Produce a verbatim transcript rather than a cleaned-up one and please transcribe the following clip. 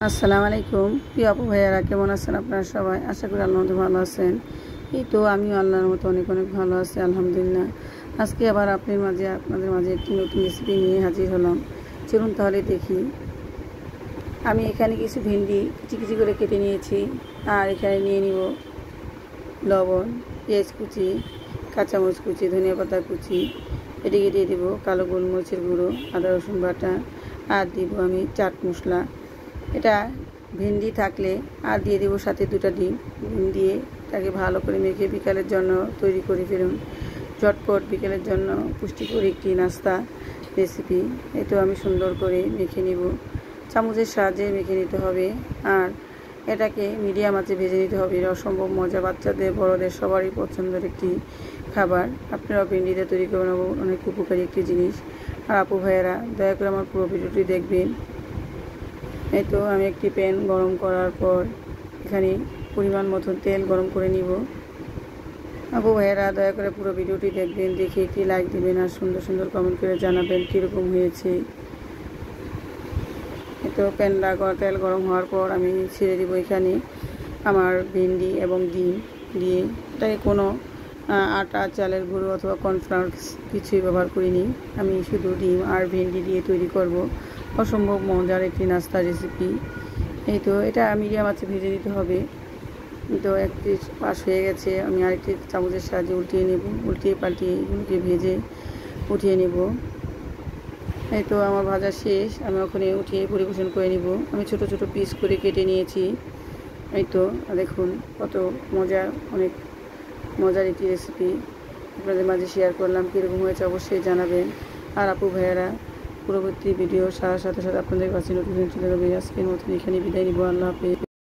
আসসালামু আলাইকুম প্রিয় আপু ভাইয়ারা, কেমন আছেন আপনারা সবাই? আশা করি আল্লাহর মতো ভালো আছেন। এই তো আমিও আল্লাহর মতো অনেক অনেক ভালো আছি, আলহামদুলিল্লাহ। আজকে আবার আপনার মাঝে আপনাদের মাঝে একটি নতুন রেসিপি নিয়ে হাজির হলাম। চলুন তাহলে দেখি। আমি এখানে কিছু ভেন্ডি কুচি কুচি করে কেটে নিয়েছি, আর এখানে নিয়ে নিব লবণ, পেঁয়াজ কুচি, কাঁচামরিচ কুচি, ধনিয়া পাতা কুচি, এদিকে দিয়ে দেবো কালো গোলমরিচের গুঁড়ো, আদা রসুন বাটা, আর দিব আমি চাট মশলা। এটা ভেন্ডি থাকলে আর দিয়ে দেবো সাথে দুটা ডিম। ডিম দিয়ে তাকে ভালো করে মেখে বিকালের জন্য তৈরি করে ফেলুন। ঝটপট বিকেলের জন্য পুষ্টিকর একটি নাস্তা রেসিপি। এটাও আমি সুন্দর করে মেখে নিব, চামচের সাহায্যে মেখে নিতে হবে। আর এটাকে মিডিয়াম আঁচে ভেজে নিতে হবে। এটা অসম্ভব মজা, বাচ্চাদের বড়দের সবারই পছন্দের একটি খাবার। আপনারাও ভেন্ডিতে তৈরি করে নেব, অনেক উপকারী একটি জিনিস। আর আপু ভাইয়েরা, দয়া করে আমার পুরো ভিডিওটি দেখবেন। এই তো আমি একটি প্যান গরম করার পর এখানে পরিমাণ মতন তেল গরম করে নিব। আপু ভাইয়েরা, দয়া করে পুরো ভিডিওটি দেখবেন, দেখে একটি লাইক দিবেন আর সুন্দর সুন্দর কমেন্ট করে জানাবেন কীরকম হয়েছে। এই তো প্যানটা তেল গরম হওয়ার পর আমি ছেড়ে দিব এখানে আমার ভেন্ডি এবং ডিম দিয়ে। এটাকে কোনো আটা, চালের গুঁড়ো অথবা কর্নফ্লাওয়ার কিছুই ব্যবহার করিনি। আমি শুধু ডিম আর ভেন্ডি দিয়ে তৈরি করব অসম্ভব মজার একটি নাস্তা রেসিপি। এই তো এটা মিডিয়াম আঁচে ভেজে নিতে হবে। তো একটি পাশ হয়ে গেছে, আমি আরেকটি চামচের সাহায্যে উল্টিয়ে নেব। উল্টিয়ে পাল্টিয়ে এগুলোকে ভেজে উঠিয়ে নেব। এই তো আমার ভাজা শেষ, আমি ওখানে উঠিয়ে পরিবেশন করে নিব। আমি ছোট ছোট পিস করে কেটে নিয়েছি। এই তো দেখুন কত মজার, অনেক মজার একটি রেসিপি আপনাদের মাঝে শেয়ার করলাম। কীরকম হয়েছে অবশ্যই জানাবেন। আর আপু ভাইয়েরা, পরবর্তী ভিডিও সারার সাথে সাথে আপনাদের কাছে নোটিফিকেশন চলে যাবে। আজকের মতন এখানে বিদায় নিব। আল্লাহ হাফেজ।